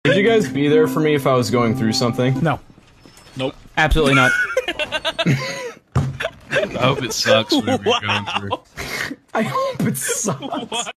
Would you guys be there for me if I was going through something? No. Nope. Absolutely not. I hope it sucks whatever you're going through. I hope it sucks.